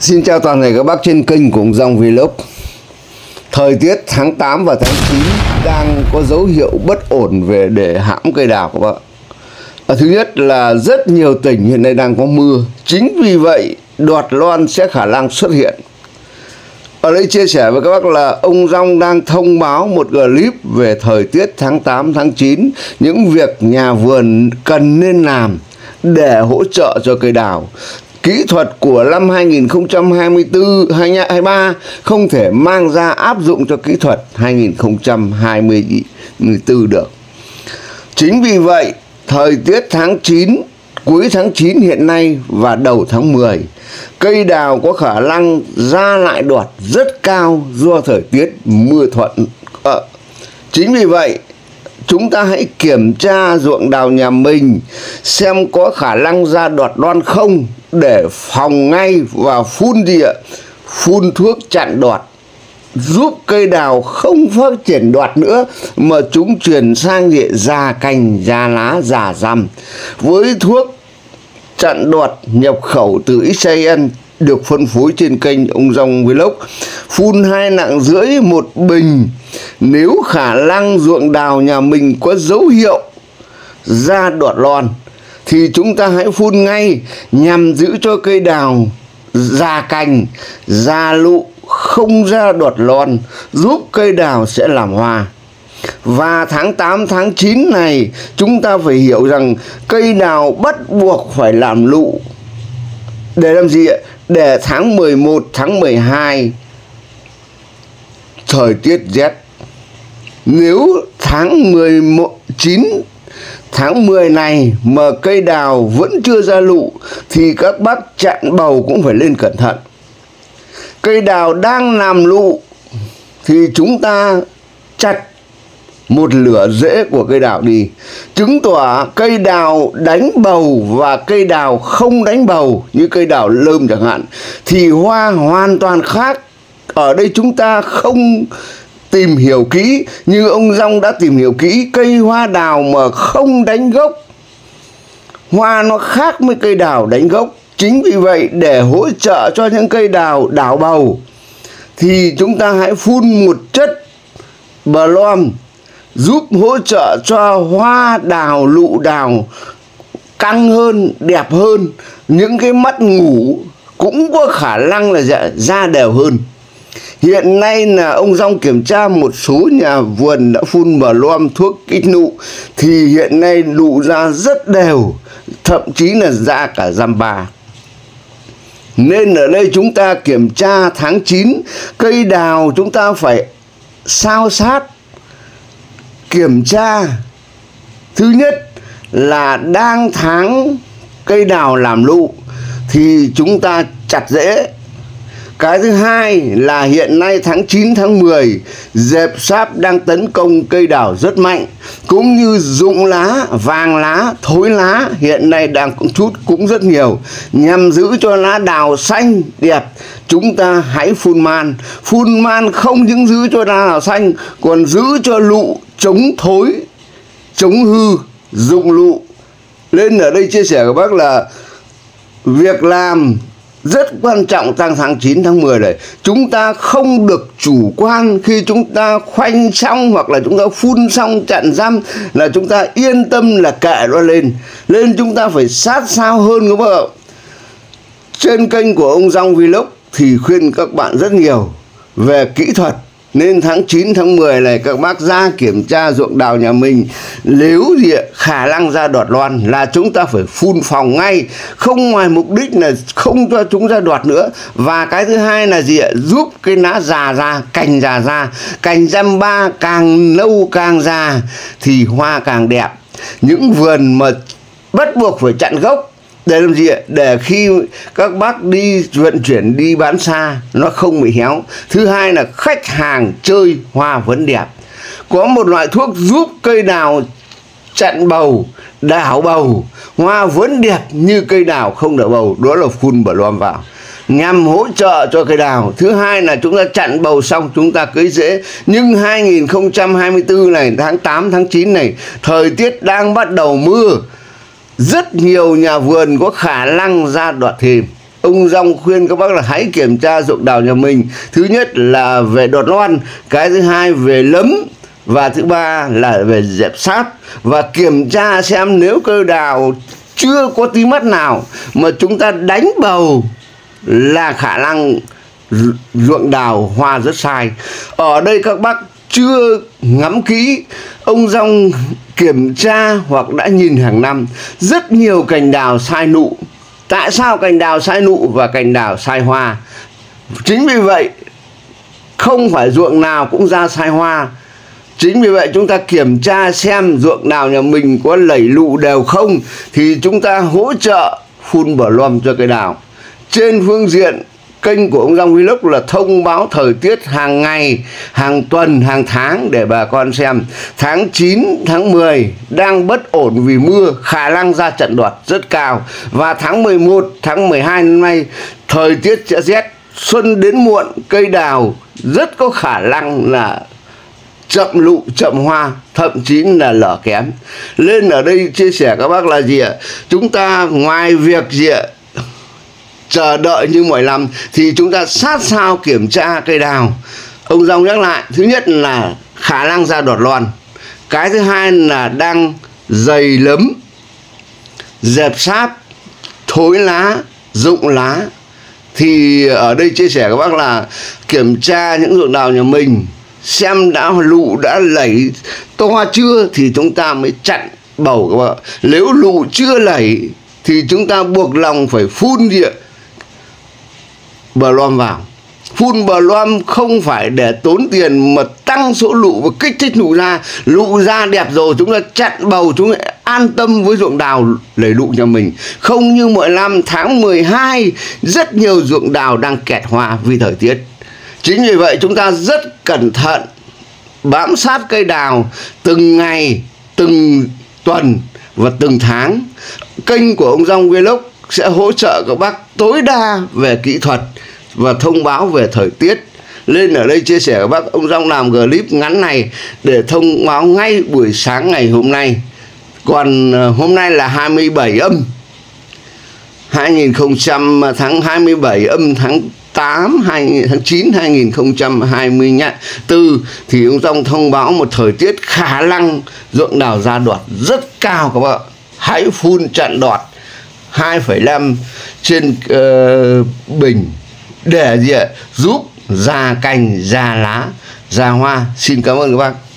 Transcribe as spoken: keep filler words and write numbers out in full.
Xin chào toàn thể các bác trên kênh của ông Rong Vlog. Thời tiết tháng tám và tháng chín đang có dấu hiệu bất ổn về để hãm cây đào các bác. À, thứ nhất là rất nhiều tỉnh hiện nay đang có mưa. Chính vì vậy đoạt loan sẽ khả năng xuất hiện. Ở đây chia sẻ với các bác là ông Rong đang thông báo một clip về thời tiết tháng tám, tháng chín, những việc nhà vườn cần nên làm để hỗ trợ cho cây đào. Kỹ thuật của năm hai nghìn không trăm hai mươi tư, hai nghìn không trăm hai mươi ba không thể mang ra áp dụng cho kỹ thuật hai nghìn không trăm hai mươi tư được. Chính vì vậy, thời tiết tháng chín, cuối tháng chín hiện nay và đầu tháng mười, cây đào có khả năng ra lại đoạt rất cao do thời tiết mưa thuận. À, chính vì vậy, chúng ta hãy kiểm tra ruộng đào nhà mình xem có khả năng ra đoạt loan không để phòng ngay và phun gì ạ? Phun thuốc chặn đoạt, giúp cây đào không phát triển đoạt nữa mà chúng chuyển sang gì? Già cành, già lá, già rằm. Với thuốc chặn đoạt nhập khẩu từ Israel được phân phối trên kênh ông Rong Vlog, phun hai nặng rưỡi một bình. Nếu khả năng ruộng đào nhà mình có dấu hiệu ra đoạt loan thì chúng ta hãy phun ngay nhằm giữ cho cây đào già cành, già lụ, không ra đoạt loan, giúp cây đào sẽ làm hoa. Và tháng tám, tháng chín này chúng ta phải hiểu rằng cây đào bắt buộc phải làm lụ. Để làm gì ạ? Để tháng mười một, tháng mười hai thời tiết rét. Nếu tháng mười một, chín, tháng mười này mà cây đào vẫn chưa ra lụ thì các bác chặn bầu cũng phải lên cẩn thận. Cây đào đang làm lụ thì chúng ta chặt một lửa rễ của cây đào đi, chứng tỏ cây đào đánh bầu và cây đào không đánh bầu, như cây đào lơm chẳng hạn, thì hoa hoàn toàn khác. Ở đây chúng ta không tìm hiểu kỹ, như ông Rong đã tìm hiểu kỹ, cây hoa đào mà không đánh gốc, hoa nó khác với cây đào đánh gốc. Chính vì vậy để hỗ trợ cho những cây đào đảo bầu thì chúng ta hãy phun một chất Blom giúp hỗ trợ cho hoa đào, lụ đào căng hơn, đẹp hơn. Những cái mắt ngủ cũng có khả năng là ra đều hơn. Hiện nay là ông Rong kiểm tra một số nhà vườn đã phun Blom thuốc kích nụ thì hiện nay lụ ra rất đều, thậm chí là ra cả giam ba. Nên ở đây chúng ta kiểm tra tháng chín, cây đào chúng ta phải sao sát kiểm tra. Thứ nhất là đang tháng cây đào làm lụ thì chúng ta chặt rễ. Cái thứ hai là hiện nay tháng chín, tháng mười, dẹp sáp đang tấn công cây đào rất mạnh, cũng như rụng lá, vàng lá, thối lá hiện nay đang cũng chút cũng rất nhiều. Nhằm giữ cho lá đào xanh đẹp, chúng ta hãy phun man. Phun man không những giữ cho lá đào xanh, còn giữ cho lụ chống thối, chống hư, rụng lụ. Nên ở đây chia sẻ với bác là việc làm rất quan trọng trong tháng chín, tháng mười này. Chúng ta không được chủ quan khi chúng ta khoanh xong hoặc là chúng ta phun xong chặn răm là chúng ta yên tâm là kệ nó lên. Nên chúng ta phải sát sao hơn các bác ạ. Trên kênh của ông Rong Vlog thì khuyên các bạn rất nhiều về kỹ thuật. Nên tháng chín, tháng mười này các bác ra kiểm tra ruộng đào nhà mình. Nếu gì khả năng ra đoạt loan là chúng ta phải phun phòng ngay, không ngoài mục đích là không cho chúng ra đoạt nữa. Và cái thứ hai là gì ạ? Giúp cái lá già ra, cành già ra. Cành giam ba càng lâu càng già thì hoa càng đẹp. Những vườn mà bắt buộc phải chặn gốc để làm gì ạ? Để khi các bác đi vận chuyển đi bán xa nó không bị héo. Thứ hai là khách hàng chơi hoa vẫn đẹp. Có một loại thuốc giúp cây đào chặn bầu, đảo bầu, hoa vẫn đẹp như cây đào không đảo bầu, đó là phun Blom vào nhằm hỗ trợ cho cây đào. Thứ hai là chúng ta chặn bầu xong chúng ta cấy rễ. Nhưng hai nghìn không trăm hai mươi tư này, tháng tám, tháng chín này, thời tiết đang bắt đầu mưa, rất nhiều nhà vườn có khả năng ra đoạt thêm. ông Rong khuyên các bác là hãy kiểm tra ruộng đào nhà mình. Thứ nhất là về đọt non, cái thứ hai về lấm, và thứ ba là về dẹp sáp. Và kiểm tra xem nếu cây đào chưa có tí mắt nào mà chúng ta đánh bầu là khả năng ruộng đào hoa rất sai. Ở đây các bác chưa ngắm kỹ, ông Rong kiểm tra hoặc đã nhìn hàng năm rất nhiều cành đào sai nụ. Tại sao cành đào sai nụ và cành đào sai hoa? Chính vì vậy không phải ruộng nào cũng ra sai hoa. Chính vì vậy chúng ta kiểm tra xem ruộng nào nhà mình có lẩy lụ đều không thì chúng ta hỗ trợ phun bờ loam cho cây đào. Trên phương diện kênh của ông Rong Vlog là thông báo thời tiết hàng ngày, hàng tuần, hàng tháng để bà con xem. Tháng chín, tháng mười đang bất ổn vì mưa, khả năng ra trận đoạt rất cao. Và tháng mười một, tháng mười hai năm nay thời tiết sẽ rét, xuân đến muộn, cây đào rất có khả năng là chậm lụ, chậm hoa, thậm chí là lở kém. Nên ở đây chia sẻ các bác là gì ạ? Chúng ta ngoài việc gì ạ? Chờ đợi như mọi năm thì chúng ta sát sao kiểm tra cây đào. Ông Rong nhắc lại, thứ nhất là khả năng ra đọt lon, cái thứ hai là đang dày lấm, dẹp sáp, thối lá, rụng lá. Thì ở đây chia sẻ các bác là kiểm tra những ruộng đào nhà mình xem đã lụ, đã lẩy to chưa thì chúng ta mới chặn bầu các bác. Nếu lụ chưa lẩy thì chúng ta buộc lòng phải phun địa bờ loam vào. Phun bờ loam không phải để tốn tiền mà tăng số lụ và kích thích lụ ra. Lụ ra đẹp rồi chúng ta chặn bầu, chúng ta an tâm với ruộng đào lẩy lụ nhà mình. Không như mỗi năm tháng mười hai rất nhiều ruộng đào đang kẹt hoa vì thời tiết. Chính vì vậy chúng ta rất cẩn thận bám sát cây đào từng ngày, từng tuần và từng tháng. Kênh của ông Rong Vlog sẽ hỗ trợ các bác tối đa về kỹ thuật và thông báo về thời tiết. Nên ở đây chia sẻ các bác, ông Rong làm clip ngắn này để thông báo ngay buổi sáng ngày hôm nay. Còn hôm nay là hai mươi bảy âm hai nghìn không trăm tháng hai mươi bảy âm tháng tám tháng chín hai nghìn không trăm hai mươi tư thì ông Rong thông báo một thời tiết khả năng ruộng đào ra đọt rất cao các bạn. Hãy phun chặn đọt hai phẩy năm trên uh, bình để gì ạ? Giúp ra cành, ra lá, ra hoa. Xin cảm ơn các bác.